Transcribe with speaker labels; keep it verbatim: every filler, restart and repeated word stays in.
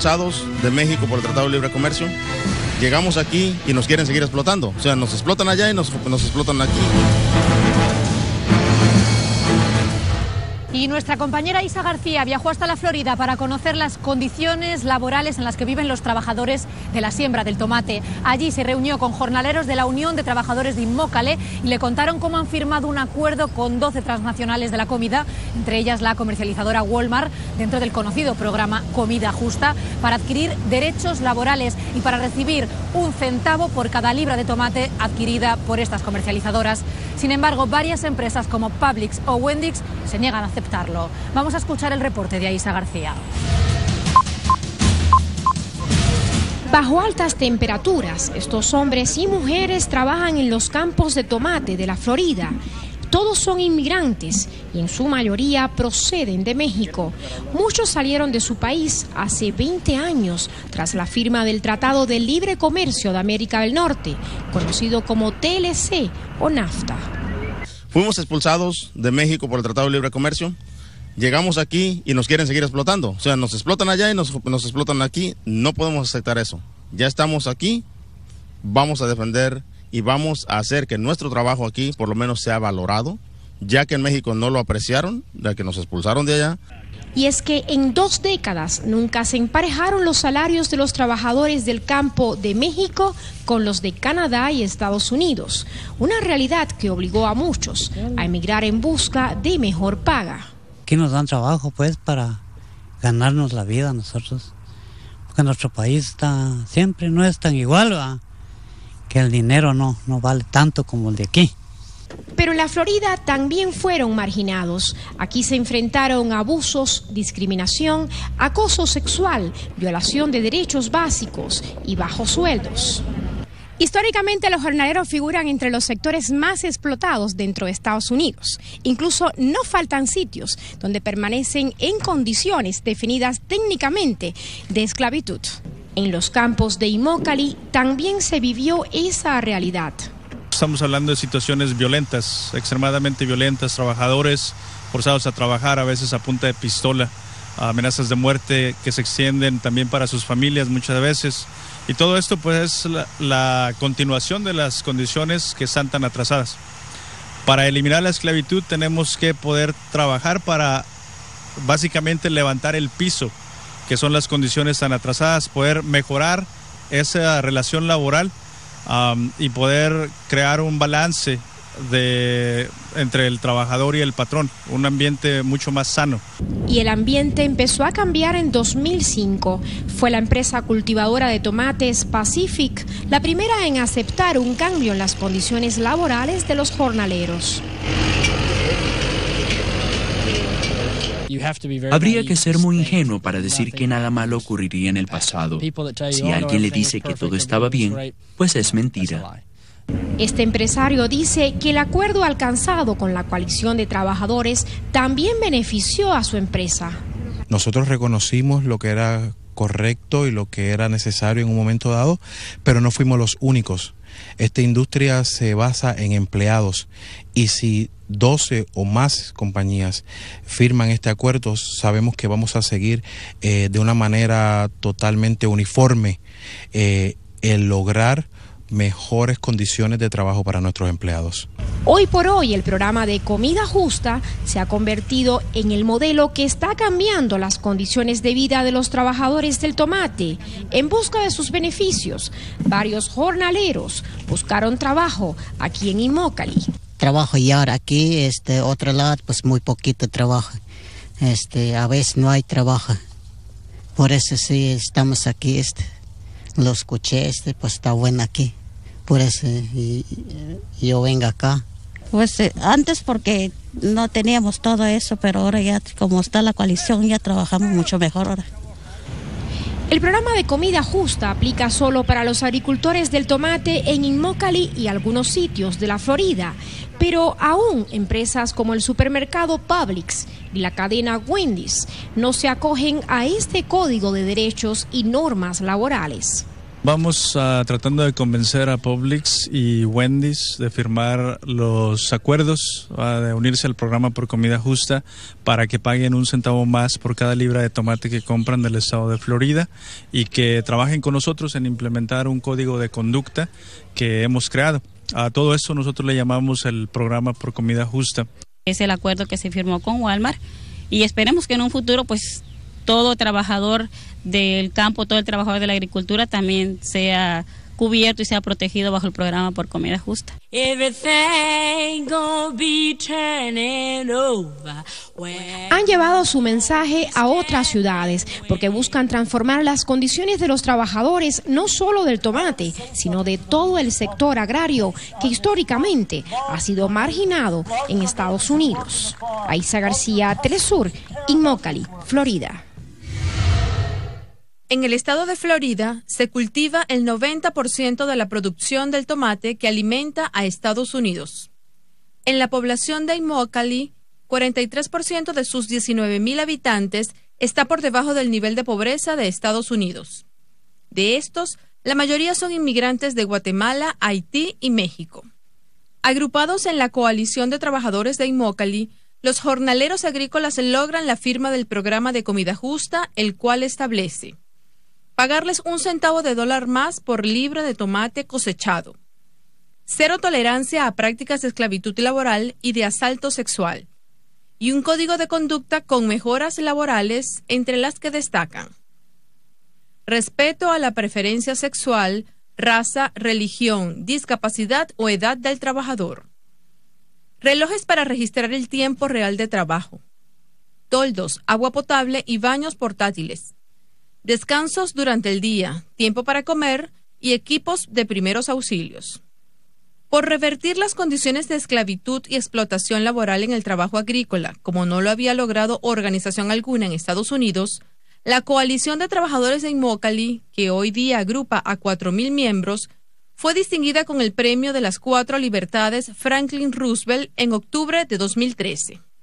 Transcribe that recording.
Speaker 1: expulsados de México por el Tratado de Libre Comercio. Llegamos aquí y nos quieren seguir explotando. O sea, nos explotan allá y nos, nos explotan aquí.
Speaker 2: Y nuestra compañera Isa García viajó hasta la Florida para conocer las condiciones laborales en las que viven los trabajadores de la siembra del tomate. Allí se reunió con jornaleros de la Unión de Trabajadores de Immokalee y le contaron cómo han firmado un acuerdo con doce transnacionales de la comida, entre ellas la comercializadora Walmart, dentro del conocido programa Comida Justa, para adquirir derechos laborales y para recibir un centavo por cada libra de tomate adquirida por estas comercializadoras. Sin embargo, varias empresas como Publix o Wendy's se niegan a aceptarlo. Vamos a escuchar el reporte de Aisa García.
Speaker 3: Bajo altas temperaturas, estos hombres y mujeres trabajan en los campos de tomate de la Florida. Todos son inmigrantes y en su mayoría proceden de México. Muchos salieron de su país hace veinte años tras la firma del Tratado de Libre Comercio de América del Norte, conocido como T L C o NAFTA.
Speaker 1: Fuimos expulsados de México por el Tratado de Libre Comercio. Llegamos aquí y nos quieren seguir explotando. O sea, nos explotan allá y nos, nos explotan aquí. No podemos aceptar eso. Ya estamos aquí, vamos a defender y vamos a hacer que nuestro trabajo aquí por lo menos sea valorado, ya que en México no lo apreciaron, ya que nos expulsaron de allá.
Speaker 3: Y es que en dos décadas nunca se emparejaron los salarios de los trabajadores del campo de México con los de Canadá y Estados Unidos. Una realidad que obligó a muchos a emigrar en busca de mejor paga.
Speaker 4: Aquí nos dan trabajo pues para ganarnos la vida nosotros, porque nuestro país está siempre no es tan igual, ¿verdad? Que el dinero no, no vale tanto como el de aquí.
Speaker 3: Pero en la Florida también fueron marginados. Aquí se enfrentaron a abusos, discriminación, acoso sexual, violación de derechos básicos y bajos sueldos. Históricamente los jornaleros figuran entre los sectores más explotados dentro de Estados Unidos. Incluso no faltan sitios donde permanecen en condiciones definidas técnicamente de esclavitud. En los campos de Immokalee también se vivió esa realidad.
Speaker 5: Estamos hablando de situaciones violentas, extremadamente violentas, trabajadores forzados a trabajar a veces a punta de pistola, amenazas de muerte que se extienden también para sus familias muchas veces. Y todo esto pues es la, la continuación de las condiciones que están tan atrasadas. Para eliminar la esclavitud tenemos que poder trabajar para básicamente levantar el piso, que son las condiciones tan atrasadas, poder mejorar esa relación laboral um, y poder crear un balance de, entre el trabajador y el patrón, un ambiente mucho más sano.
Speaker 3: Y el ambiente empezó a cambiar en dos mil cinco. Fue la empresa cultivadora de tomates Pacific la primera en aceptar un cambio en las condiciones laborales de los jornaleros.
Speaker 6: Habría que ser muy ingenuo para decir que nada malo ocurriría en el pasado. Si alguien le dice que todo estaba bien, pues es mentira.
Speaker 3: Este empresario dice que el acuerdo alcanzado con la coalición de trabajadores también benefició a su empresa.
Speaker 7: Nosotros reconocimos lo que era correcto y lo que era necesario en un momento dado, pero no fuimos los únicos. Esta industria se basa en empleados y si doce o más compañías firman este acuerdo, sabemos que vamos a seguir eh, de una manera totalmente uniforme eh, el lograr mejores condiciones de trabajo para nuestros empleados.
Speaker 3: Hoy por hoy el programa de Comida Justa se ha convertido en el modelo que está cambiando las condiciones de vida de los trabajadores del tomate. En busca de sus beneficios, varios jornaleros buscaron trabajo aquí en Immokalee.
Speaker 8: Trabajo y ahora aquí, este otro lado, pues muy poquito trabajo. Este, a veces no hay trabajo. Por eso sí estamos aquí, este. Lo escuché, este, pues está bueno aquí. Por eso y, y yo vengo acá.
Speaker 9: Pues eh, antes porque no teníamos todo eso, pero ahora ya como está la coalición ya trabajamos mucho mejor ahora.
Speaker 3: El programa de Comida Justa aplica solo para los agricultores del tomate en Immokalee y algunos sitios de la Florida, pero aún empresas como el supermercado Publix y la cadena Wendy's no se acogen a este código de derechos y normas laborales.
Speaker 5: Vamos uh, tratando de convencer a Publix y Wendy's de firmar los acuerdos, uh, de unirse al programa por comida justa para que paguen un centavo más por cada libra de tomate que compran del estado de Florida y que trabajen con nosotros en implementar un código de conducta que hemos creado. A todo esto nosotros le llamamos el programa por comida justa.
Speaker 9: Es el acuerdo que se firmó con Walmart y esperemos que en un futuro pues todo trabajador del campo, todo el trabajador de la agricultura también sea cubierto y sea protegido bajo el programa por comida justa.
Speaker 3: Han llevado su mensaje a otras ciudades porque buscan transformar las condiciones de los trabajadores no solo del tomate, sino de todo el sector agrario que históricamente ha sido marginado en Estados Unidos. Aiza García, Telesur, Immokalee, Florida.
Speaker 10: En el estado de Florida se cultiva el noventa por ciento de la producción del tomate que alimenta a Estados Unidos. En la población de Immokalee, cuarenta y tres por ciento de sus diecinueve mil habitantes está por debajo del nivel de pobreza de Estados Unidos. De estos, la mayoría son inmigrantes de Guatemala, Haití y México. Agrupados en la Coalición de Trabajadores de Immokalee, los jornaleros agrícolas logran la firma del programa de comida justa, el cual establece pagarles un centavo de dólar más por libra de tomate cosechado, cero tolerancia a prácticas de esclavitud laboral y de asalto sexual, y un código de conducta con mejoras laborales entre las que destacan respeto a la preferencia sexual, raza, religión, discapacidad o edad del trabajador, relojes para registrar el tiempo real de trabajo, toldos, agua potable y baños portátiles, descansos durante el día, tiempo para comer y equipos de primeros auxilios. Por revertir las condiciones de esclavitud y explotación laboral en el trabajo agrícola, como no lo había logrado organización alguna en Estados Unidos, la Coalición de Trabajadores de Immokalee, que hoy día agrupa a cuatro mil miembros, fue distinguida con el Premio de las Cuatro Libertades Franklin Roosevelt en octubre de dos mil trece.